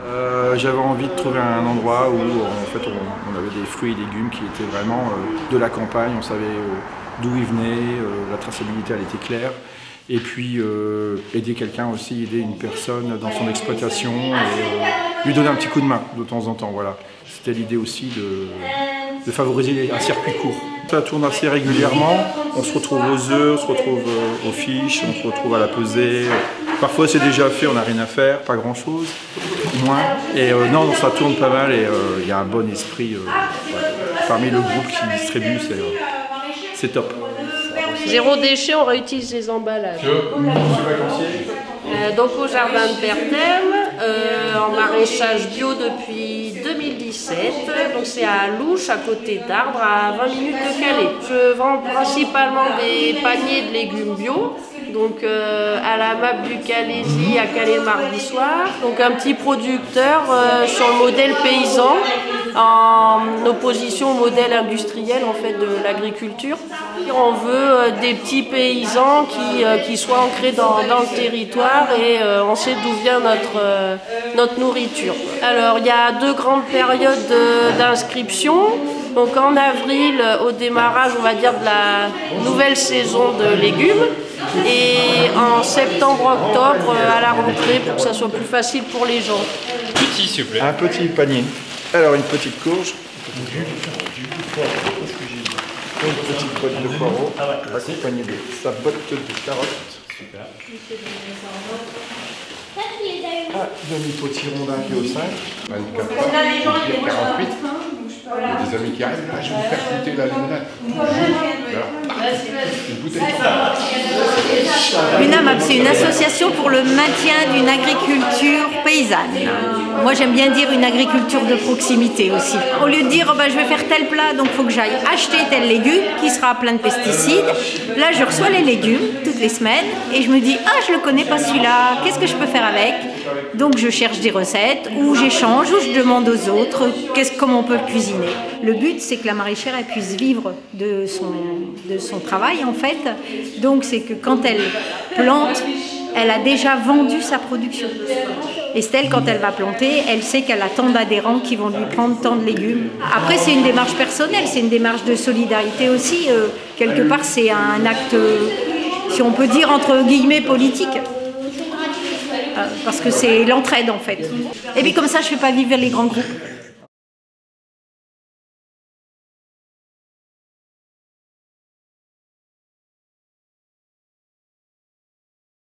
J'avais envie de trouver un endroit où en fait, on avait des fruits et légumes qui étaient vraiment de la campagne, on savait d'où ils venaient, la traçabilité elle était claire. Et puis aider quelqu'un aussi, aider une personne dans son exploitation et lui donner un petit coup de main de temps en temps. Voilà. C'était l'idée aussi de favoriser un circuit court. Ça tourne assez régulièrement, on se retrouve aux œufs, on se retrouve aux fiches, on se retrouve à la pesée. Parfois c'est déjà fait, on n'a rien à faire, pas grand chose, moins. Et non, ça tourne pas mal et il y a un bon esprit parmi le groupe qui distribue, c'est top. Zéro déchet, on réutilise les emballages. Donc au jardin de Berthème, en maraîchage bio depuis 2017. Donc c'est à Louche, à côté d'Ardres, à 20 minutes de Calais. Je vends principalement des paniers de légumes bio. Donc à la MAP du Calaisis à Calais mardi soir. Donc un petit producteur sur le modèle paysan, en opposition au modèle industriel en fait de l'agriculture. On veut des petits paysans qui soient ancrés dans le territoire et on sait d'où vient notre nourriture. Alors il y a deux grandes périodes d'inscription. Donc en avril, au démarrage, on va dire, de la nouvelle saison de légumes. Et en septembre-octobre, à la rentrée, pour que ça soit plus facile pour les gens. Petit, s'il vous plaît. Un petit panier. Alors une petite courge. Une petite botte de poireaux, accompagnée de sa botte de carottes. Super. Demi-potiron d'un kilo 5. On a des gens qui ont 48. Il y a des amis qui arrivent, je vais vous faire goûter la limonade. Une bouteille. L'UNAMAP, c'est une association pour le maintien d'une agriculture paysanne. Moi, j'aime bien dire une agriculture de proximité aussi. Au lieu de dire oh, je vais faire tel plat, donc il faut que j'aille acheter tel légume qui sera plein de pesticides. Là, je reçois les légumes toutes les semaines et je me dis ah, je le connais pas celui-là, qu'est-ce que je peux faire avec? Donc je cherche des recettes, ou j'échange, ou je demande aux autres comment on peut le cuisiner. Le but, c'est que la maraîchère elle puisse vivre de son travail en fait. Donc c'est que quand elle plante, elle a déjà vendu sa production. Estelle, quand elle va planter, elle sait qu'elle a tant d'adhérents qui vont lui prendre tant de légumes. Après, c'est une démarche personnelle, c'est une démarche de solidarité aussi. Quelque part, c'est un acte, si on peut dire, entre guillemets, politique. Parce que c'est l'entraide en fait. Et puis comme ça, je ne fais pas vivre les grands groupes.